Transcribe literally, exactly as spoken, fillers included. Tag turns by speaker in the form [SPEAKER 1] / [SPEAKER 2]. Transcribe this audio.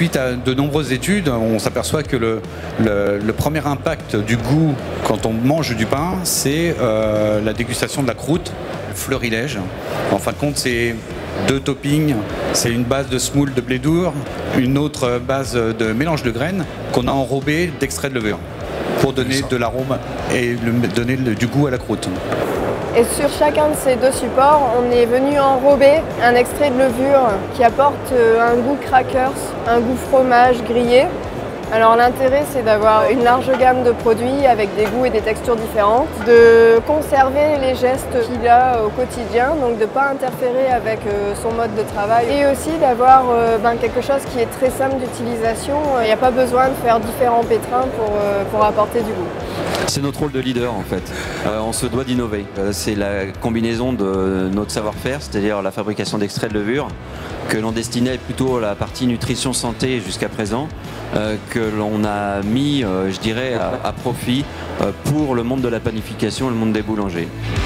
[SPEAKER 1] suite à de nombreuses études, on s'aperçoit que le, le, le premier impact du goût quand on mange du pain, c'est euh, la dégustation de la croûte, le fleurilège. En fin de compte, c'est deux toppings, c'est une base de semoule de blé dur, une autre base de mélange de graines qu'on a enrobé d'extrait de levure pour donner de l'arôme et le, donner le, du goût à la croûte.
[SPEAKER 2] Et sur chacun de ces deux supports, on est venu enrober un extrait de levure qui apporte un goût crackers, un goût fromage grillé. Alors l'intérêt, c'est d'avoir une large gamme de produits avec des goûts et des textures différentes, de conserver les gestes qu'il a au quotidien, donc de ne pas interférer avec son mode de travail, et aussi d'avoir ben, quelque chose qui est très simple d'utilisation. Il n'y a pas besoin de faire différents pétrins pour, pour apporter du goût.
[SPEAKER 3] C'est notre rôle de leader en fait. Euh, on se doit d'innover. Euh, c'est la combinaison de notre savoir-faire, c'est-à-dire la fabrication d'extraits de levure, que l'on destinait plutôt à la partie nutrition santé jusqu'à présent, euh, que l'on a mis, euh, je dirais, à, à profit euh, pour le monde de la panification et le monde des boulangers.